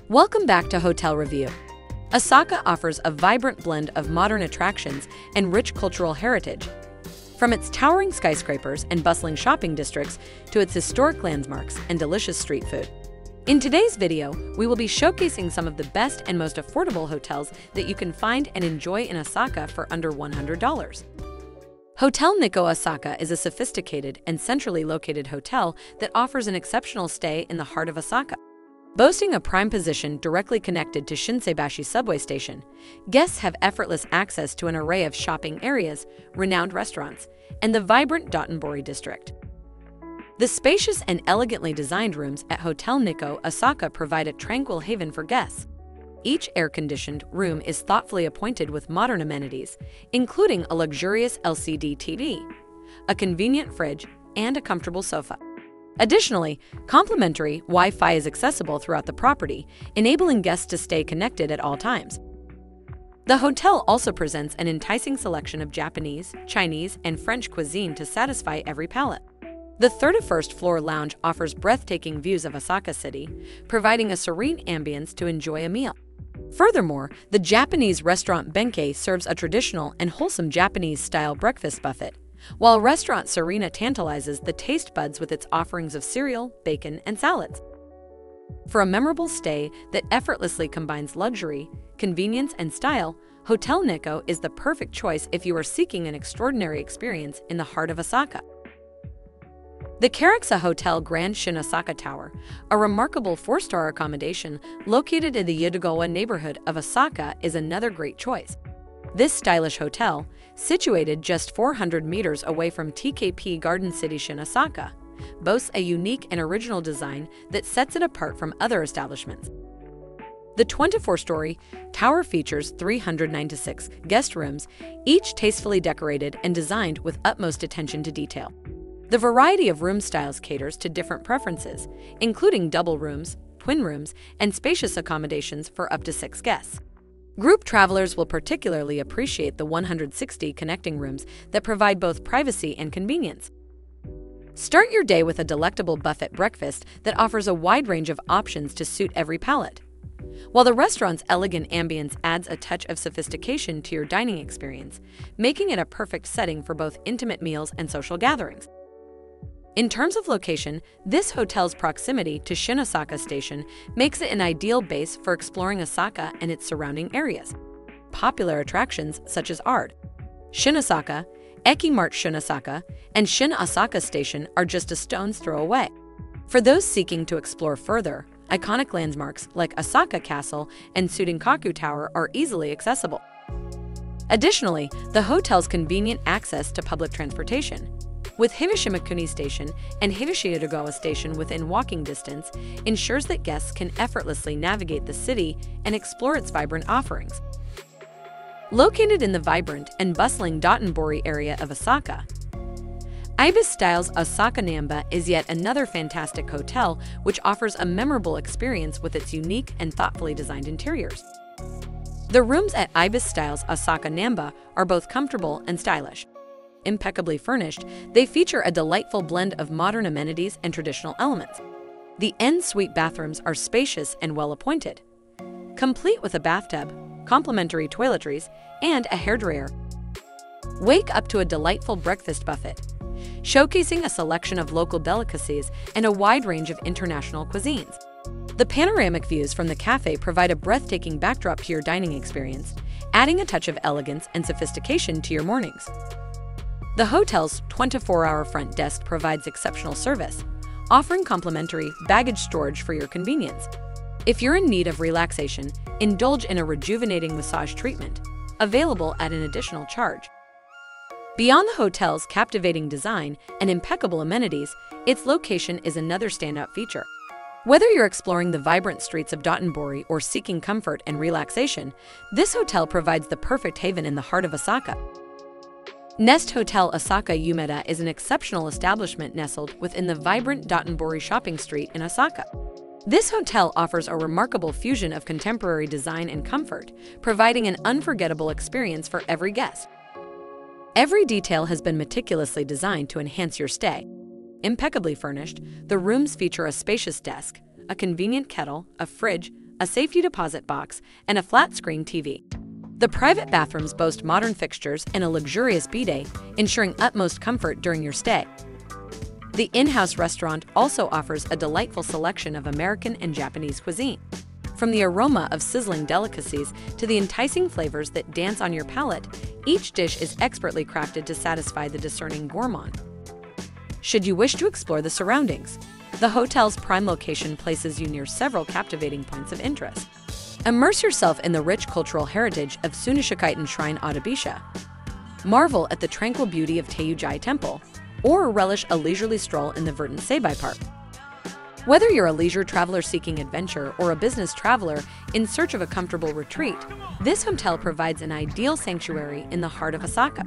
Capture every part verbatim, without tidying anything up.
Welcome back to Hotel Review. Osaka offers a vibrant blend of modern attractions and rich cultural heritage. From its towering skyscrapers and bustling shopping districts to its historic landmarks and delicious street food. In today's video, we will be showcasing some of the best and most affordable hotels that you can find and enjoy in Osaka for under one hundred dollars. Hotel Nikko Osaka is a sophisticated and centrally located hotel that offers an exceptional stay in the heart of Osaka. Boasting a prime position directly connected to Shin-Osaka subway station, guests have effortless access to an array of shopping areas, renowned restaurants, and the vibrant Dotonbori district. The spacious and elegantly designed rooms at Hotel Nikko Osaka provide a tranquil haven for guests. Each air-conditioned room is thoughtfully appointed with modern amenities, including a luxurious L C D T V, a convenient fridge, and a comfortable sofa. Additionally, complimentary Wi-Fi is accessible throughout the property, enabling guests to stay connected at all times. The hotel also presents an enticing selection of Japanese, Chinese, and French cuisine to satisfy every palate. The thirty-first floor lounge offers breathtaking views of Osaka City, providing a serene ambience to enjoy a meal. Furthermore, the Japanese restaurant Benkei serves a traditional and wholesome Japanese-style breakfast buffet, while restaurant Serena tantalizes the taste buds with its offerings of cereal, bacon, and salads. For a memorable stay that effortlessly combines luxury, convenience, and style, Hotel Nikko is the perfect choice if you are seeking an extraordinary experience in the heart of Osaka. The Karaksa Hotel Grand Shin-Osaka Tower, a remarkable four-star accommodation located in the Yodogawa neighborhood of Osaka, is another great choice. This stylish hotel, situated just four hundred meters away from T K P Garden City Shin-Osaka, boasts a unique and original design that sets it apart from other establishments. The twenty-four-story tower features three hundred ninety-six guest rooms, each tastefully decorated and designed with utmost attention to detail. The variety of room styles caters to different preferences, including double rooms, twin rooms, and spacious accommodations for up to six guests. Group travelers will particularly appreciate the one hundred sixty connecting rooms that provide both privacy and convenience. Start your day with a delectable buffet breakfast that offers a wide range of options to suit every palate. While the restaurant's elegant ambience adds a touch of sophistication to your dining experience, making it a perfect setting for both intimate meals and social gatherings. In terms of location, this hotel's proximity to Shin-Osaka Station makes it an ideal base for exploring Osaka and its surrounding areas. Popular attractions such as A R D, Shin-Osaka, Eki-Mart Shin-Osaka, and Shin-Osaka Station are just a stone's throw away. For those seeking to explore further, iconic landmarks like Osaka Castle and Tsurinkaku Tower are easily accessible. Additionally, the hotel's convenient access to public transportation, with Higashima-kuni Station and Higashi-Yodogawa Station within walking distance, ensures that guests can effortlessly navigate the city and explore its vibrant offerings. Located in the vibrant and bustling Dotonbori area of Osaka, ibis Styles Osaka Namba is yet another fantastic hotel which offers a memorable experience with its unique and thoughtfully designed interiors. The rooms at ibis Styles Osaka Namba are both comfortable and stylish. Impeccably furnished, they feature a delightful blend of modern amenities and traditional elements. The en-suite bathrooms are spacious and well-appointed, complete with a bathtub, complimentary toiletries, and a hairdryer. Wake up to a delightful breakfast buffet, showcasing a selection of local delicacies and a wide range of international cuisines. The panoramic views from the cafe provide a breathtaking backdrop to your dining experience, adding a touch of elegance and sophistication to your mornings. The hotel's twenty-four hour front desk provides exceptional service, offering complimentary baggage storage for your convenience. If you're in need of relaxation, indulge in a rejuvenating massage treatment, available at an additional charge. Beyond the hotel's captivating design and impeccable amenities, its location is another standout feature. Whether you're exploring the vibrant streets of Dotonbori or seeking comfort and relaxation, this hotel provides the perfect haven in the heart of Osaka. Nest Hotel Osaka Umeda is an exceptional establishment nestled within the vibrant Dotonbori shopping street in Osaka. This hotel offers a remarkable fusion of contemporary design and comfort, providing an unforgettable experience for every guest. Every detail has been meticulously designed to enhance your stay. Impeccably furnished, the rooms feature a spacious desk, a convenient kettle, a fridge, a safety deposit box, and a flat-screen T V. The private bathrooms boast modern fixtures and a luxurious bidet, ensuring utmost comfort during your stay. The in-house restaurant also offers a delightful selection of American and Japanese cuisine. From the aroma of sizzling delicacies to the enticing flavors that dance on your palate, each dish is expertly crafted to satisfy the discerning gourmand. Should you wish to explore the surroundings, the hotel's prime location places you near several captivating points of interest. Immerse yourself in the rich cultural heritage of Shin-Osaka Shrine Odabisha. Marvel at the tranquil beauty of Taiyujai Temple, or relish a leisurely stroll in the verdant Seibai Park. Whether you're a leisure traveler seeking adventure or a business traveler in search of a comfortable retreat, this hotel provides an ideal sanctuary in the heart of Osaka.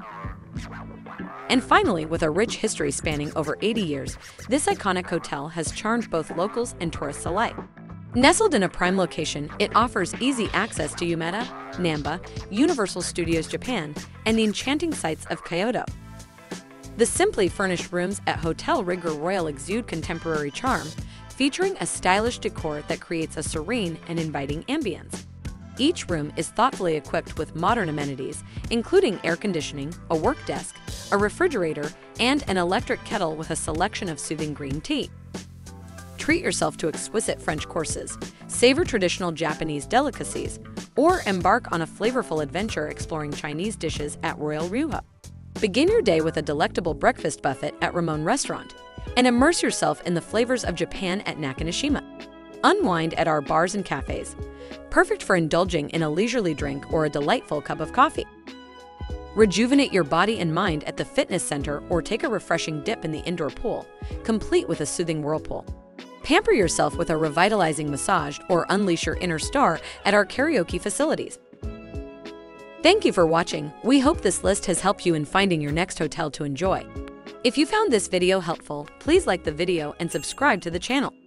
And finally, with a rich history spanning over eighty years, this iconic hotel has charmed both locals and tourists alike. Nestled in a prime location, it offers easy access to Umeda, Namba, Universal Studios Japan, and the enchanting sights of Kyoto. The simply furnished rooms at Hotel Rigger Royal exude contemporary charm, featuring a stylish decor that creates a serene and inviting ambience. Each room is thoughtfully equipped with modern amenities, including air conditioning, a work desk, a refrigerator, and an electric kettle with a selection of soothing green tea. Treat yourself to exquisite French courses, savor traditional Japanese delicacies, or embark on a flavorful adventure exploring Chinese dishes at Royal Ryuha. Begin your day with a delectable breakfast buffet at Ramon Restaurant, and immerse yourself in the flavors of Japan at Nakanoshima. Unwind at our bars and cafes, perfect for indulging in a leisurely drink or a delightful cup of coffee. Rejuvenate your body and mind at the fitness center or take a refreshing dip in the indoor pool, complete with a soothing whirlpool. Pamper yourself with a revitalizing massage or unleash your inner star at our karaoke facilities. Thank you for watching. We hope this list has helped you in finding your next hotel to enjoy. If you found this video helpful, please like the video and subscribe to the channel.